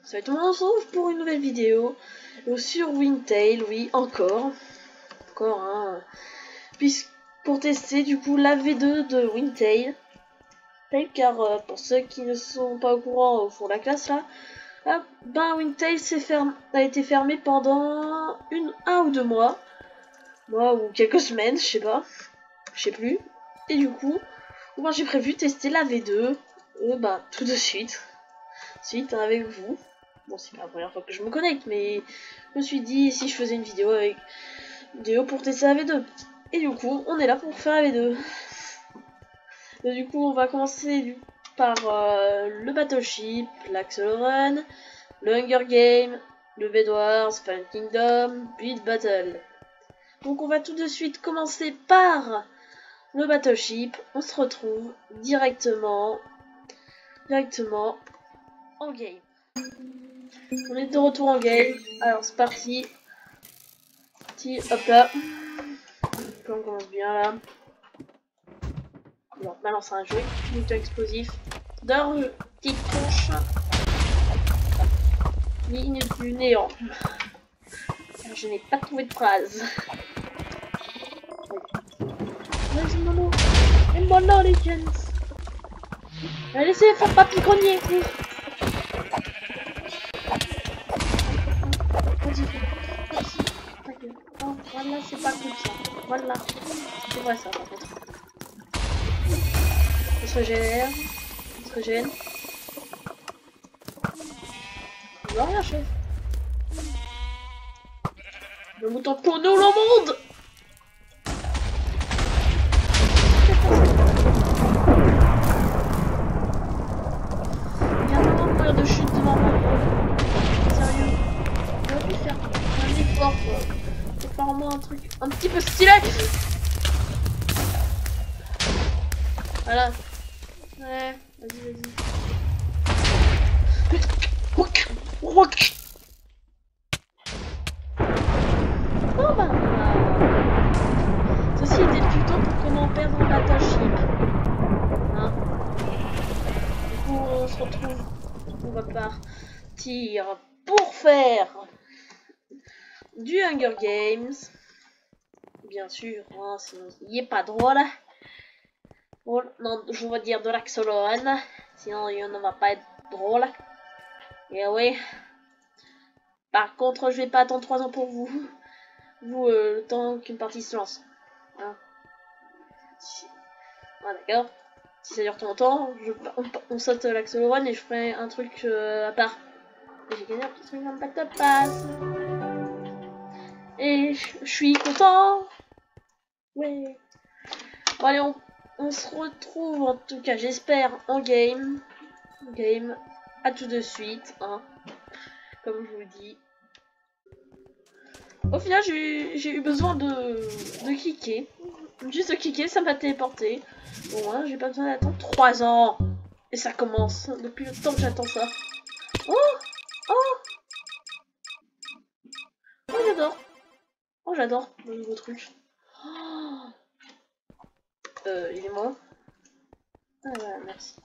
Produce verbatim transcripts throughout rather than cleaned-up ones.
Ça va être on se retrouve pour une nouvelle vidéo sur Wintail, oui, encore. Encore, hein. Puisque pour tester du coup la V deux de Wintail. Car euh, pour ceux qui ne sont pas au courant au fond de la classe là, ah, ben Wintail a été fermé pendant une, un ou deux mois. Mois ou quelques semaines, je sais pas. Je sais plus. Et du coup, ben, j'ai prévu tester la V deux. Euh, ben, tout de suite. Suite avec vous. Bon, c'est pas la première fois que je me connecte, mais je me suis dit si je faisais une vidéo avec une vidéo pour tester la V deux. Et du coup, on est là pour faire la V deux. Et du coup, on va commencer du, par euh, le Battleship, l'Axel-Run, le Hunger Game, le Bed Wars, Fallen Kingdom, Beat Battle. Donc on va tout de suite commencer par le Battleship. On se retrouve directement, directement en game. On est de retour en game. Alors c'est parti. Parti, hop là. On commence bien là. Bon, maintenant c'est un jeu. Mouton explosif. D'or, petite touche. Ligne du néant. Je n'ai pas trouvé de phrase. Vas-y Mono. Et Mono les gens. Laissez faire papy grenier. Vas-y. Oh, voilà, c'est pas cool ça. Voilà. C'est vrai ça par contre. On se régénère. On se régène. On voit rien, chef. Le mouton pour nous, le monde. Il y a un moment de chute devant moi. Sérieux. J'aurais pu faire un effort pour faire au moins un truc un petit peu stylé. Voilà. Ouais, vas-y, vas-y. Oh bah. Ceci était le tuto pour comment perdre un battleship. Hein? Du coup, on se retrouve. On va partir pour faire du Hunger Games. Bien sûr, hein, sinon il n'est pas drôle. Oh, non, je vais dire de l'Axel-Run, sinon il ne va pas être drôle. Et oui. Par contre, je vais pas attendre trois ans pour vous. Vous, euh, le temps qu'une partie se lance. Hein. Ah, d'accord. Si ça dure trop longtemps, je, on, on saute l'Axel-Run et je ferai un truc euh, à part. Et j'ai gagné un petit truc dans le Battle Pass. Et je suis content. Ouais. Bon, allez, on, on se retrouve, en tout cas, j'espère, en game. Game. À tout de suite, hein. Comme je vous dis. Au final, j'ai eu besoin de, de cliquer. Juste de cliquer, ça m'a téléporté. Bon, hein, j'ai pas besoin d'attendre trois ans. Et ça commence. Depuis le temps que j'attends ça. Oh! Oh! Oh, j'adore. Oh, j'adore le nouveau truc. Oh. Euh, il est mort. Ah, voilà, merci.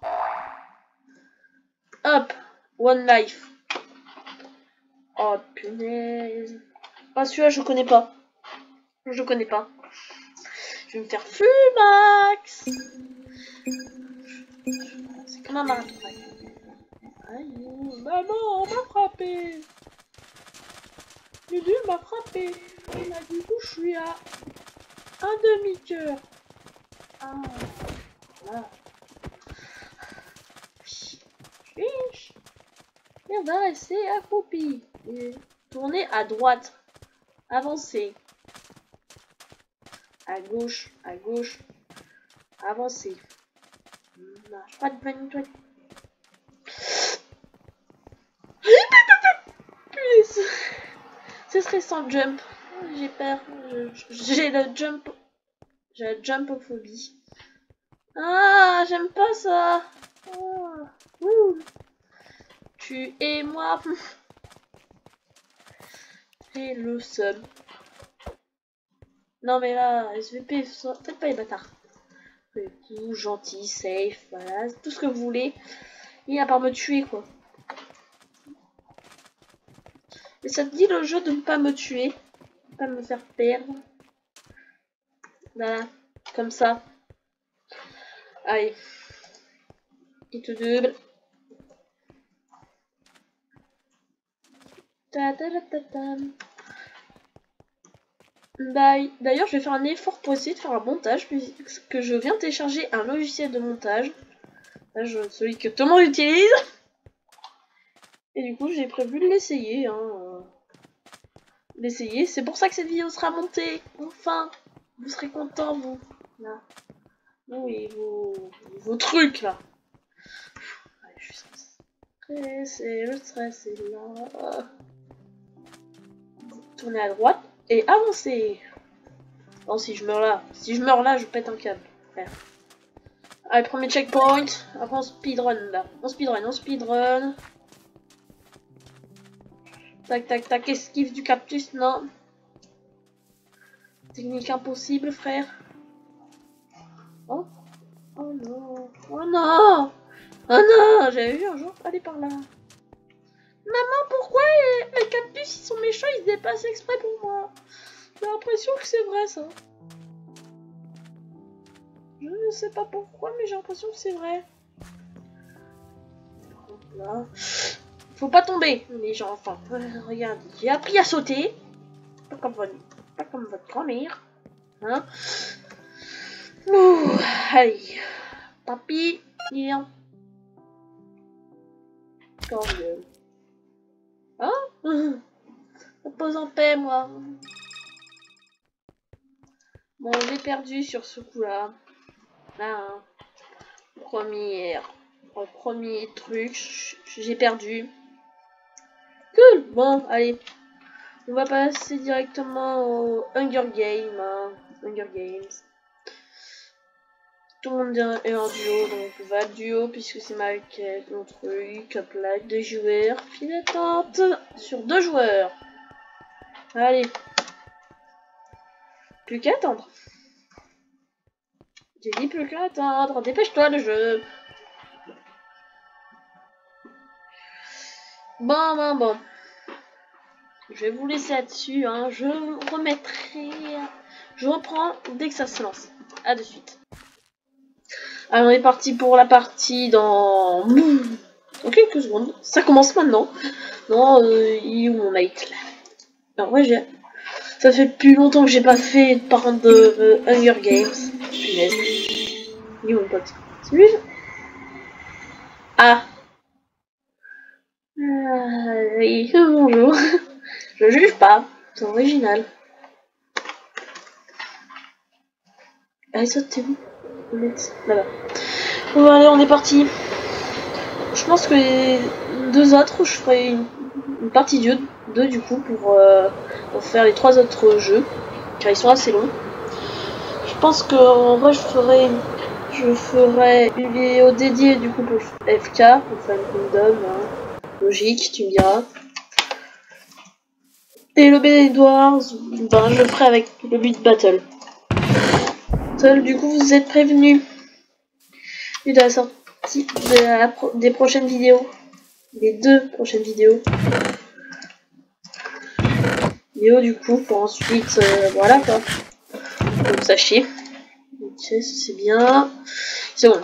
Hop! One life. Oh, punaise. Ah, celui-là, je connais pas. Je connais pas. Je vais me faire Fumax. C'est comme un marathon. Aïe, maman, on m'a frappé. Le dieu m'a frappé. Et là, du coup, je suis à un demi-cœur. Ah, voilà. Chiche. Merde, rester accroupi. Et tourner à droite. Avancer. À gauche, à gauche. Avancer. Marche pas de vingt-trois. Ce serait sans jump. J'ai peur. J'ai le jump. J'ai la jumpophobie. Ah, j'aime pas ça. Ah. Ouh. Tu et moi. Et le sub. Non mais là, S V P, faites pas les bâtards. Tout gentil, safe, voilà, tout ce que vous voulez. Et à part me tuer quoi. Et ça te dit le jeu de ne pas me tuer, pas me faire perdre. Voilà, comme ça. Allez. Et tout double. Ta ta ta ta ta. D'ailleurs, je vais faire un effort pour essayer de faire un montage, puisque je viens de télécharger un logiciel de montage. Là, je, celui que tout le monde utilise. Et du coup, j'ai prévu de l'essayer. Hein. L'essayer. C'est pour ça que cette vidéo sera montée. Enfin, vous serez contents, vous. Là. Oui, vos, vos trucs, là. Ouais, je suis stressée, le stress est là. Tournez à droite et avancez. Non, si je meurs là, si je meurs là, je pète un câble. Ouais. Allez, premier checkpoint. Après, on speedrun là. On speedrun, on speedrun. Tac, tac, tac. Esquive du cactus, non. Technique impossible, frère. Oh, oh non. Oh non. Oh non. J'avais vu un jour aller par là. Maman, pourquoi les, les cactus ils sont méchants, ils se dépassent exprès pour moi? J'ai l'impression que c'est vrai ça. Je ne sais pas pourquoi, mais j'ai l'impression que c'est vrai. Là. Faut pas tomber, les gens. Enfin, euh, regarde, j'ai appris à sauter. Pas comme votre, pas comme votre grand-mère. Hein? Ouh, allez. Papy, viens. Coriol. Hein? Repose en paix, moi. Bon, j'ai perdu sur ce coup-là. Là, hein. Première. Le premier truc, j'ai perdu. Cool. Bon, allez. On va passer directement au Hunger Games. Hein. Hunger Games. Tout le monde est en duo, donc on va duo puisque c'est ma quête, mon truc. Hop là, deux joueurs. File d'attente sur deux joueurs. Allez. Plus qu'à attendre. J'ai dit plus qu'à attendre. Dépêche-toi le jeu. Bon, bon, bon. Je vais vous laisser là-dessus. Hein. Je remettrai... Je reprends dès que ça se lance. A de suite. Alors, on est parti pour la partie dans... Dans quelques secondes. Ça commence maintenant. Non, euh, il est où mon mate là? Alors, ouais, j'ai... Ça fait plus longtemps que j'ai pas fait de parent de euh, Hunger Games. Punaise. Il est où mon pote? C'est lui? Ah. Euh, oui, bonjour. Je juge pas. C'est original. Allez, saute, t'es où? Là-bas. Bon, allez, on est parti. Je pense que les deux autres, je ferai une, une partie deux, deux du coup pour, euh, pour faire les trois autres jeux, car ils sont assez longs. Je pense que en vrai, je ferai, je ferai une vidéo dédiée du coup pour F K, pour Fallen Kingdom, hein. Logique, tu me diras. Et le Bedwars, ben je le ferai avec le Beat Battle. Seul, du coup, vous êtes prévenus de la sortie de la pro des prochaines vidéos, des deux prochaines vidéos. Vidéo du coup pour ensuite, euh, voilà quoi. Donc sachez. Ok, c'est bien. C'est bon.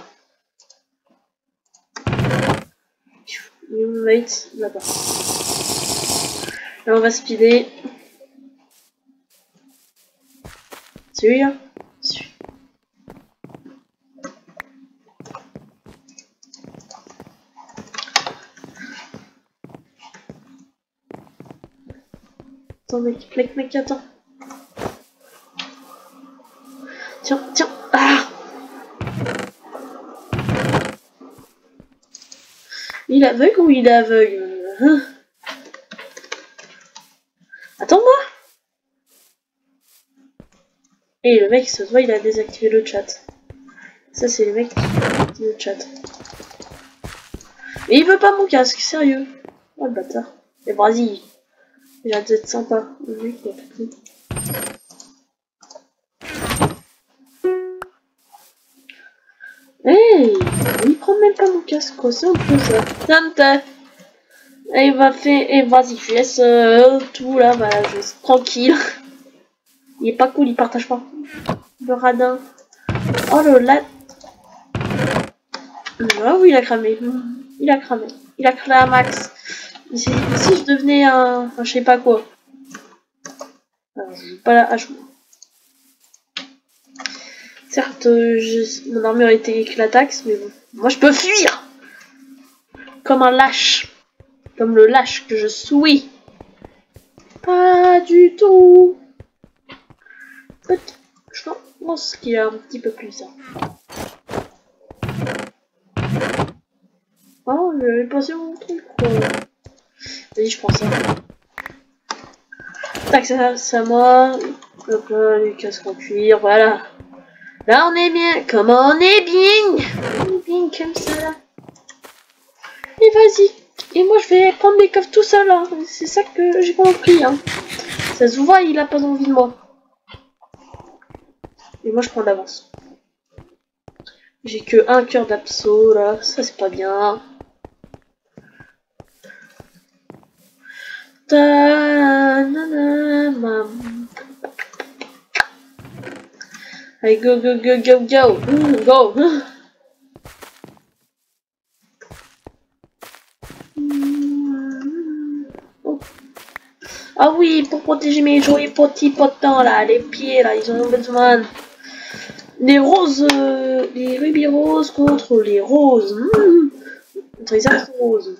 Wait, là-bas. Là on va speeder. Celui-là. Celui. Attends mec, mec, mec, attends. Tiens, tiens. Ah! Il est aveugle ou il est aveugle? Hein? Attends-moi! Et le mec, ça se voit, il a désactivé le chat. Ça, c'est le mec qui active le chat. Mais il veut pas mon casque, sérieux. Oh le bâtard. Et Brasi, il a d'être sympa. Le mec, il a tout. Hey, il prend même pas mon casque, quoi, c'est un peu ça. Tante. Et va faire, et vas-y, je laisse euh, tout là, voilà, je laisse tranquille. Il est pas cool, il partage pas. Le radin. Oh le là. Ah oui, il a cramé. Il a cramé. Il a cramé à max. Si, si je devenais un, enfin, je sais pas quoi. Alors, je joue pas la hache. Certes, euh, je, mon armure était éclataxe, mais bon. Moi, je peux fuir comme un lâche. Comme le lâche que je suis. Pas du tout. Peut-être. Je pense qu'il est un petit peu plus ça. Oh, j'avais passé mon truc. Vas-y, je prends ça. Tac, ça, c'est à moi. Hop là, les casques en cuir, voilà. Là, on est bien. Comment on est bien. On est bien comme ça, là. Et vas-y. Et moi, je vais prendre mes coffres tout seul, hein. C'est ça que j'ai compris, hein. Ça se voit, il a pas envie de moi. Et moi, je prends d'avance. J'ai que un cœur d'abso, là. Ça, c'est pas bien. Ta na na mam. Allez, go, go, go, go, go. Mmh, go. Oh. Ah oui, pour protéger mes jolis petits potins, là, les pieds, là, ils ont besoin. Les roses, euh, les rubis roses contre les roses. Mmh. Contre les as roses.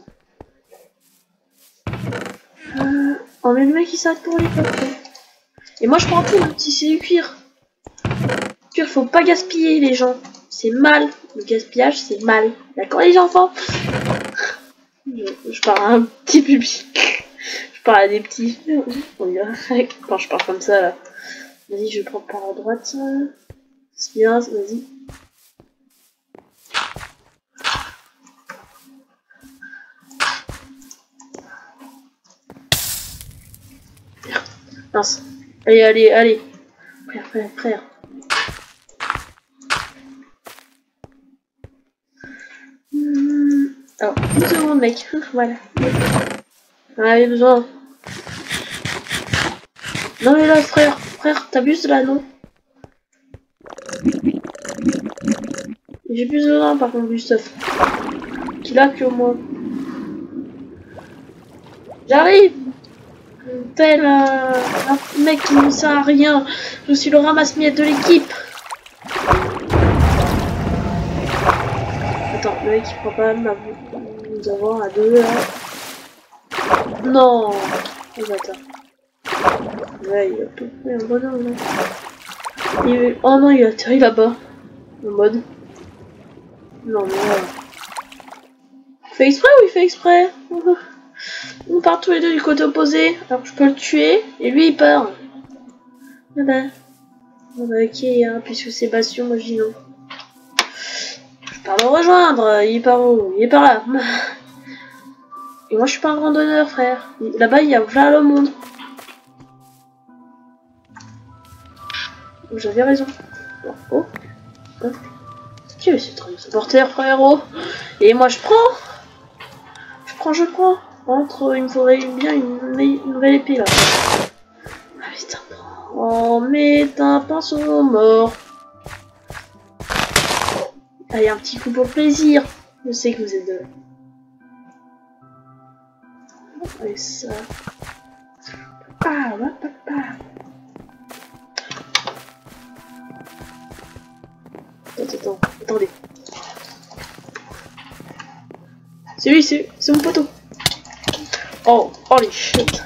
Euh, oh, mais le mec, il s'arrête pour les potes. Et moi, je prends tout, hein, si c'est du cuir. Cuir, faut pas gaspiller, les gens. C'est mal. Le gaspillage, c'est mal. D'accord, les enfants? Je, je parle à un petit public. Je parle à des petits. Quand je parle comme ça, là. Vas-y, je prends par la droite. C'est bien, vas-y. Mince. Allez, allez, allez. Frère, frère, frère. Alors, une seconde, mec. Voilà. On avait besoin. Non, mais là, frère, frère, t'abuses là, non? J'ai plus besoin, par contre, du stuff. Qu'il a que moi. J'arrive! Tel euh, un mec qui ne sert à rien. Je suis le ramasse-miettes de l'équipe. Attends, le mec il prend pas ma nous avons à deux là. Non, oh, attends. Ouais, il a tout fait un bonhomme là. Il... Oh non, il a atterri là-bas. En mode. Non, mais là. Il fait exprès ou il fait exprès? On part tous les deux du côté opposé. Alors je peux le tuer. Et lui il part. Ah bah. Ah bah ok, hein, puisque c'est Bastion, moi je dis non. Je pars le rejoindre. Il est par où? Il est par là. Et moi je suis pas un randonneur, frère. Là-bas il y a plein le monde. J'avais raison. Oh, oh. Oh. Qui c'est transporteur, frérot? Et moi je prends. Je prends, je prends. Entre, il me faudrait bien une, une nouvelle épée là. Ah putain. Oh, mes tapins sont morts. Allez, un petit coup pour le plaisir. Je sais que vous êtes deux. Allez, ça. Ah, ouais, papa. Attends, attends, attendez. C'est lui, c'est mon poteau. Oh, holy shit.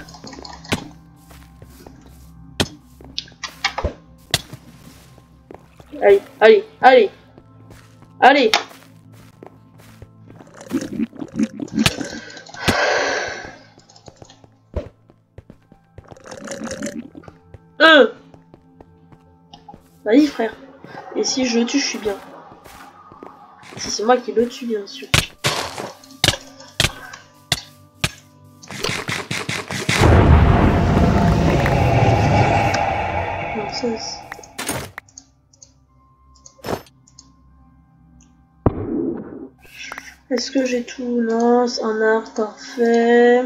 Allez, allez, allez. Allez. Un. Vas-y, frère. Et si je le tue, je suis bien. Si c'est moi qui le tue, bien sûr. Non, ça, c'est... Est-ce que j'ai tout? Non, c'est un art parfait.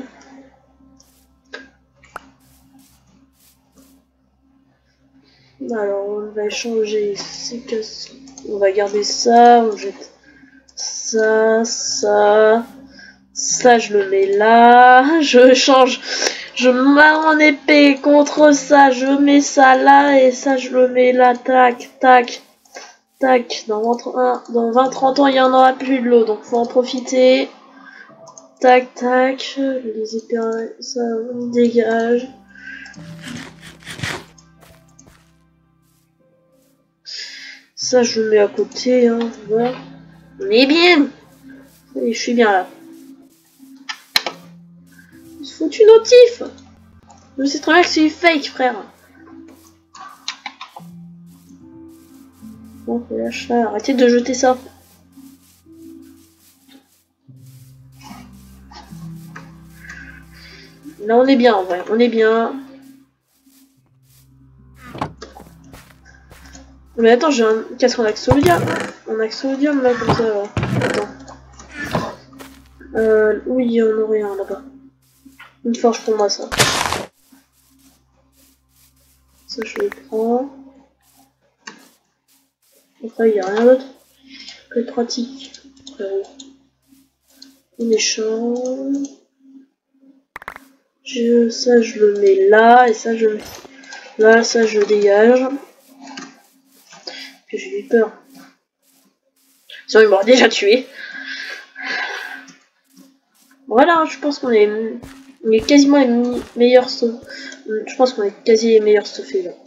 Alors on va échanger, on va garder ça, on jette ça, ça, ça je le mets là, je change, je mets mon épée contre ça, je mets ça là et ça je le mets là, tac, tac, tac, dans vingt trente ans il y en aura plus de l'eau, donc faut en profiter, tac, tac, les épées, ça on dégage. Ça, je le mets à côté, hein, voilà. On est bien. Et je suis bien là. Ils se foutent une notif. Je sais très bien que c'est fake, frère. Bon, lâche ça. Arrêtez de jeter ça. Là, on est bien, en vrai. On est bien. Mais attends, j'ai un casque en axodium. En axodium, là, comme ça. Là. Attends. Euh, oui, il y en aurait un là-bas. Une forge pour moi, ça. Ça, je le prends. Après, il n'y a rien d'autre. Que pratique. Euh, on échange. Je, ça, je le mets là. Et ça, je là, ça, je le dégage. Que j'ai eu peur. Sinon, il m'aurait déjà tué. Voilà, je pense qu'on est, on est quasiment les meilleurs stuff. Je pense qu'on est quasi les meilleurs stuffés là.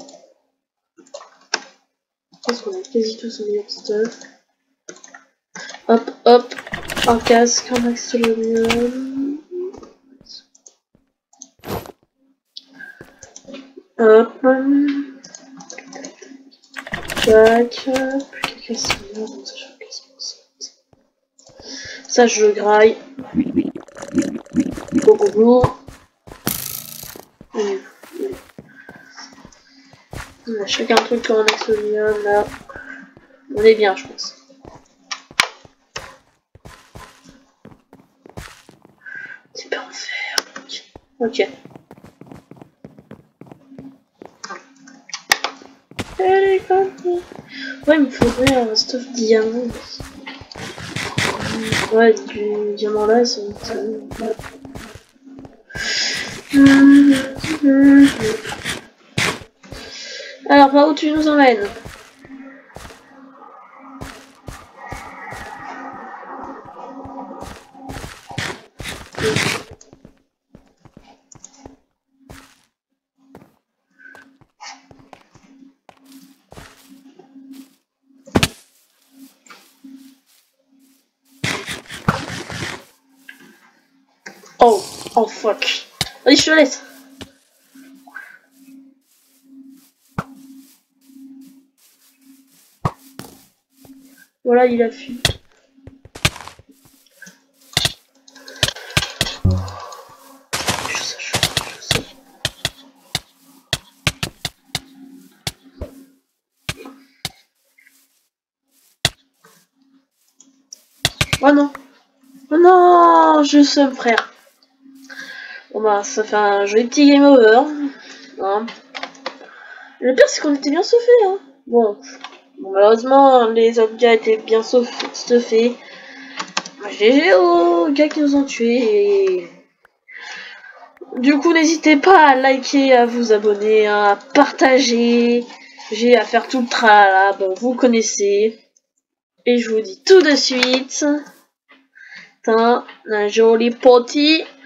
Je pense qu'on est quasi tous les meilleurs stuff. Hop, hop, un casque, un axolomium. Hop. Tac. Plus qu'à casque, merde, ça je fais casque pour ça. Ça je le graille. Go go go. On a chacun un truc en axolomium là. On est bien, je pense. C'est pas en fer. Ok. Elle est comme ça. Ouais, il me faudrait un stuff diamant. Ouais, du diamant là, c'est une... Alors, par où tu nous emmènes? Oh, oh fuck. Allez, je te laisse. Voilà, il a fui. Je sais, je sais, je sais. Oh non. Oh non, je somme, frère. Bon bah, ça fait un joli petit game over. Hein. Le pire, c'est qu'on était bien sauvé, hein. Bon. Bon, malheureusement, les autres gars étaient bien stuffés. G G aux gars qui nous ont tués. Et... du coup, n'hésitez pas à liker, à vous abonner, à partager. J'ai à faire tout le tralala. Bon, vous connaissez. Et je vous dis tout de suite. Un joli petit